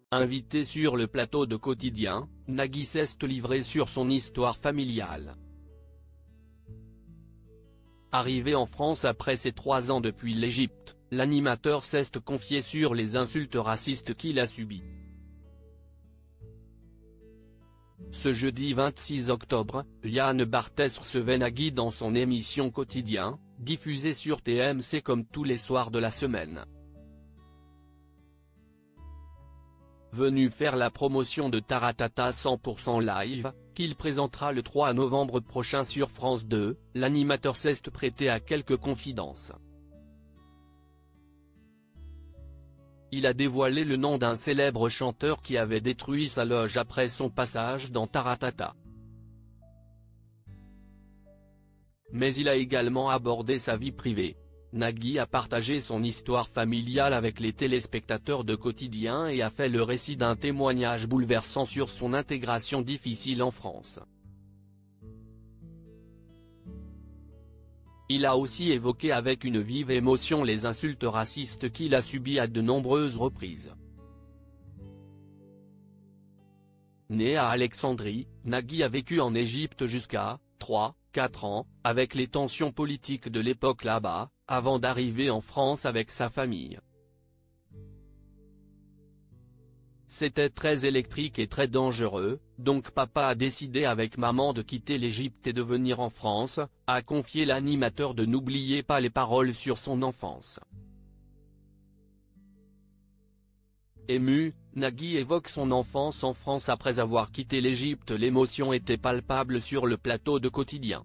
Invité sur le plateau de Quotidien, Nagui s'est livré sur son histoire familiale. Arrivé en France après ses 3 ans depuis l'Égypte, l'animateur s'est confié sur les insultes racistes qu'il a subies. Ce jeudi 26 octobre, Yann Barthès recevait Nagui dans son émission Quotidien, diffusée sur TMC comme tous les soirs de la semaine. Venu faire la promotion de Taratata 100% live, qu'il présentera le 3 novembre prochain sur France 2, l'animateur s'est prêté à quelques confidences. Il a dévoilé le nom d'un célèbre chanteur qui avait détruit sa loge après son passage dans Taratata. Mais il a également abordé sa vie privée. Nagui a partagé son histoire familiale avec les téléspectateurs de Quotidien et a fait le récit d'un témoignage bouleversant sur son intégration difficile en France. Il a aussi évoqué avec une vive émotion les insultes racistes qu'il a subies à de nombreuses reprises. Né à Alexandrie, Nagui a vécu en Égypte jusqu'à 3-4 ans, avec les tensions politiques de l'époque là-bas, avant d'arriver en France avec sa famille. C'était très électrique et très dangereux, donc papa a décidé avec maman de quitter l'Égypte et de venir en France, a confié l'animateur de N'oubliez pas les paroles sur son enfance. Ému, Nagui évoque son enfance en France après avoir quitté l'Égypte. L'émotion était palpable sur le plateau de Quotidien.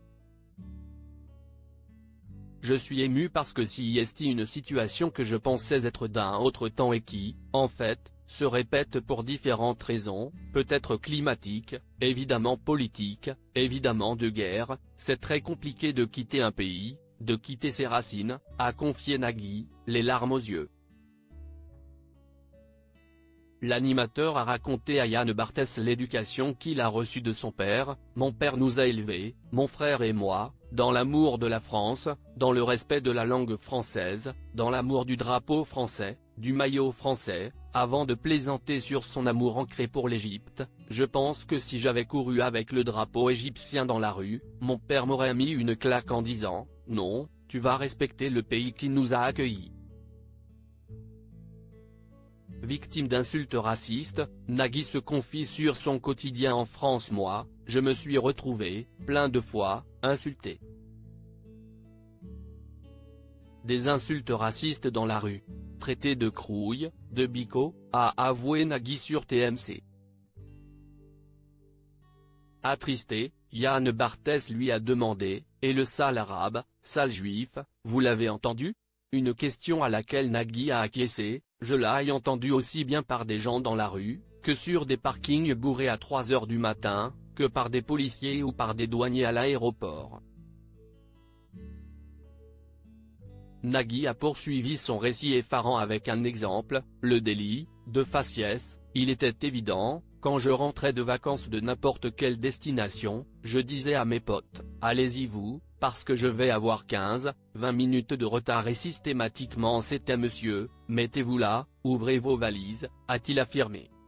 Je suis ému parce que si est une situation que je pensais être d'un autre temps et qui, en fait, se répète pour différentes raisons, peut-être climatiques, évidemment politiques, évidemment de guerre, c'est très compliqué de quitter un pays, de quitter ses racines, a confié Nagui, les larmes aux yeux. L'animateur a raconté à Yann Barthès l'éducation qu'il a reçue de son père. Mon père nous a élevés, mon frère et moi, dans l'amour de la France, dans le respect de la langue française, dans l'amour du drapeau français, du maillot français, avant de plaisanter sur son amour ancré pour l'Égypte. Je pense que si j'avais couru avec le drapeau égyptien dans la rue, mon père m'aurait mis une claque en disant « Non, tu vas respecter le pays qui nous a accueillis ». Victime d'insultes racistes, Nagui se confie sur son quotidien en France. Moi, je me suis retrouvé, plein de fois, insulté. Des insultes racistes dans la rue, traité de crouille, de bico, a avoué Nagui sur TMC. Attristé, Yann Barthès lui a demandé « Et le sale arabe, sale juif, vous l'avez entendu ?» Une question à laquelle Nagui a acquiescé. Je l'ai entendu aussi bien par des gens dans la rue, que sur des parkings bourrés à 3 h du matin, que par des policiers ou par des douaniers à l'aéroport. Nagui a poursuivi son récit effarant avec un exemple, le délit de faciès. Il était évident, quand je rentrais de vacances de n'importe quelle destination, je disais à mes potes, allez-y vous, parce que je vais avoir 15-20 minutes de retard et systématiquement c'était monsieur, mettez-vous là, ouvrez vos valises, a-t-il affirmé.